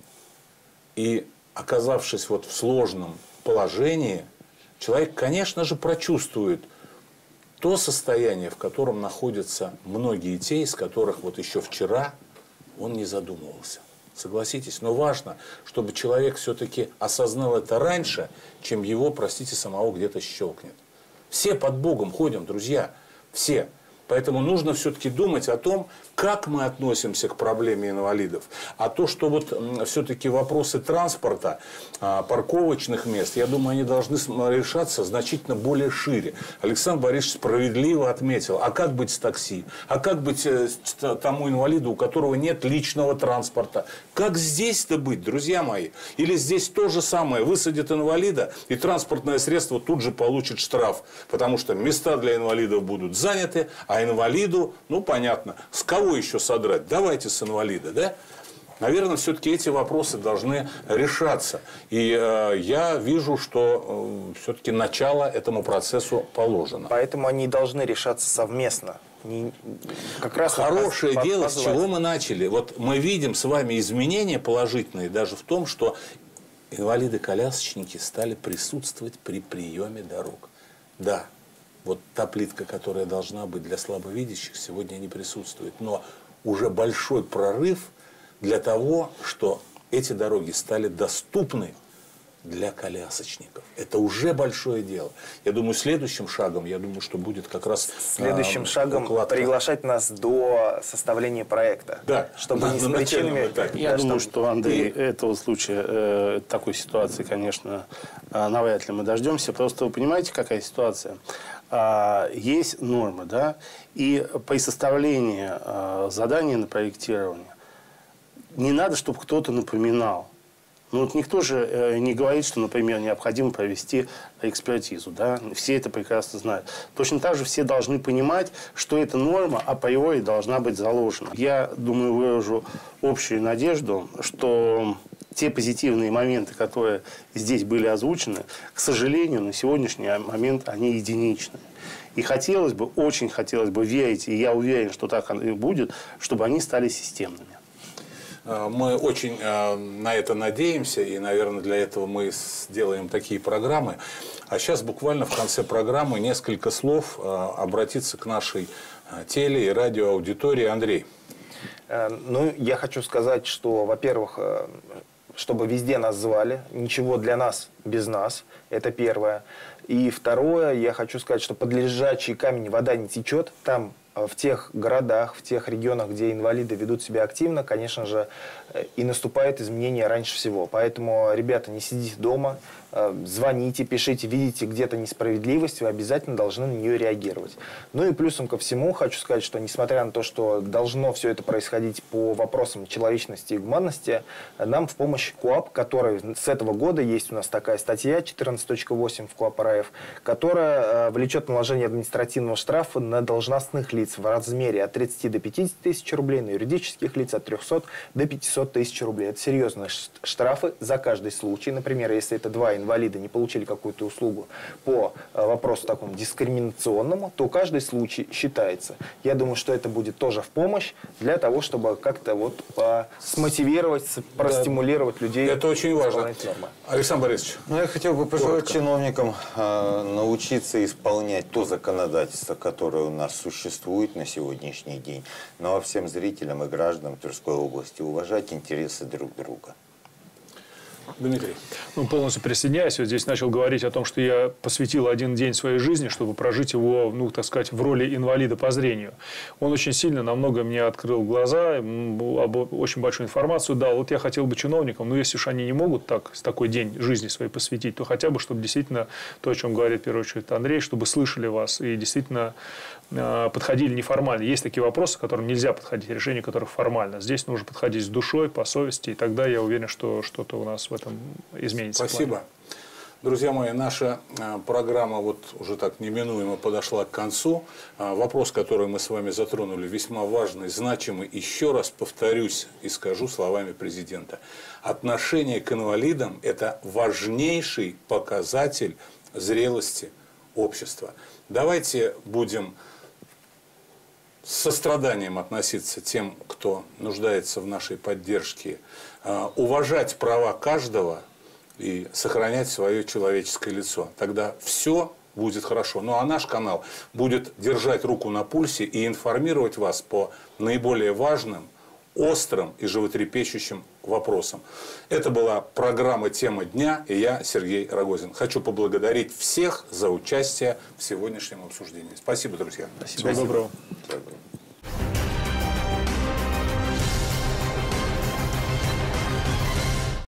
И оказавшись вот в сложном положении, человек, конечно же, прочувствует то состояние, в котором находятся многие те, из которых вот еще вчера он не задумывался. согласитесь. Но важно, чтобы человек все-таки осознал это раньше, чем его, простите, самого где-то щелкнет. Все под Богом ходим, друзья, все. Поэтому нужно все-таки думать о том, как мы относимся к проблеме инвалидов. А то, что вот все-таки вопросы транспорта, парковочных мест, я думаю, они должны решаться значительно более шире. Александр Борисович справедливо отметил, а как быть с такси? А как быть тому инвалиду, у которого нет личного транспорта? Как здесь-то быть, друзья мои? Или здесь то же самое, высадят инвалида, и транспортное средство тут же получит штраф, потому что места для инвалидов будут заняты, а инвалиду, ну понятно, с кого еще содрать? Давайте с инвалида, да? Наверное, все-таки эти вопросы должны решаться. И э, я вижу, что э, все-таки начало этому процессу положено. Поэтому они должны решаться совместно. Не, как раз Хорошее под, дело, позвать. с чего мы начали. Вот мы видим с вами изменения положительные даже в том, что инвалиды-колясочники стали присутствовать при приеме дорог. Да. Вот та плитка, которая должна быть для слабовидящих, сегодня не присутствует. Но уже большой прорыв для того, что эти дороги стали доступны для колясочников. Это уже большое дело. Я думаю, следующим шагом, я думаю, что будет как раз... Следующим э, шагом укладка. Приглашать нас до составления проекта. Да. Чтобы не с причинами... Я да, думаю, чтобы... что, Андрей, и... этого случая, э, такой ситуации, конечно, э, навряд ли мы дождемся. Просто вы понимаете, какая ситуация? Э, есть нормы, да? И при составлении э, задания на проектирование не надо, чтобы кто-то напоминал. Ну, вот никто же э, не говорит, что, например, необходимо провести экспертизу. Да? Все это прекрасно знают. Точно так же все должны понимать, что эта норма априори должна быть заложена. Я думаю, выражу общую надежду, что те позитивные моменты, которые здесь были озвучены, к сожалению, на сегодняшний момент они единичны. И хотелось бы, очень хотелось бы верить, и я уверен, что так и будет, чтобы они стали системными. Мы очень на это надеемся, и, наверное, для этого мы сделаем такие программы. А сейчас буквально в конце программы несколько слов обратиться к нашей теле- и радиоаудитории. Андрей. Ну, я хочу сказать, что, во-первых, чтобы везде нас звали, ничего для нас без нас, это первое. И второе, я хочу сказать, что под лежачий камень вода не течет, там... В тех городах, в тех регионах, где инвалиды ведут себя активно, конечно же, и наступают изменения раньше всего. Поэтому, ребята, не сидите дома, звоните, пишите, видите где-то несправедливость, вы обязательно должны на нее реагировать. Ну и плюсом ко всему хочу сказать, что несмотря на то, что должно все это происходить по вопросам человечности и гуманности, нам в помощь КоАП, который с этого года есть у нас такая статья четырнадцать точка восемь в КоАП РФ, которая влечет наложение административного штрафа на должностных лиц в размере от тридцати до пятидесяти тысяч рублей, на юридических лиц от трехсот до пятисот тысяч рублей. Это серьезные штрафы за каждый случай. Например, если это два инвалида не получили какую-то услугу по вопросу такому дискриминационному, то каждый случай считается. Я думаю, что это будет тоже в помощь для того, чтобы как-то вот смотивировать, простимулировать да. людей. Это очень важно. Александр Борисович. Ну, я хотел бы пожелать чиновникам э, научиться исполнять то законодательство, которое у нас существует на сегодняшний день. Ну а всем зрителям и гражданам Тверской области уважать интересы друг друга. Дмитрий. Ну, полностью присоединяюсь. Вот здесь начал говорить о том, что я посвятил один день своей жизни, чтобы прожить его, ну, так сказать, в роли инвалида по зрению. Он очень сильно, намного мне открыл глаза, очень большую информацию дал. Вот я хотел бы чиновникам, ну, если уж они не могут так, такой день жизни своей посвятить, то хотя бы, чтобы действительно то, о чем говорит в первую очередь Андрей, чтобы слышали вас и действительно подходили неформально. Есть такие вопросы, к которым нельзя подходить, решение которых формально. Здесь нужно подходить с душой, по совести, и тогда я уверен, что что-то у нас в этом изменится. Спасибо. Друзья мои, наша программа вот уже так неминуемо подошла к концу. Вопрос, который мы с вами затронули, весьма важный, значимый. Еще раз повторюсь и скажу словами президента. Отношение к инвалидам – это важнейший показатель зрелости общества. Давайте будем с состраданием относиться к тем, кто нуждается в нашей поддержке, уважать права каждого и сохранять свое человеческое лицо. Тогда все будет хорошо. Ну а наш канал будет держать руку на пульсе и информировать вас по наиболее важным, острым и животрепещущим вопросам. Это была программа «Тема дня», и я, Сергей Рогозин. Хочу поблагодарить всех за участие в сегодняшнем обсуждении. Спасибо, друзья. Спасибо. Всего доброго. Доброго.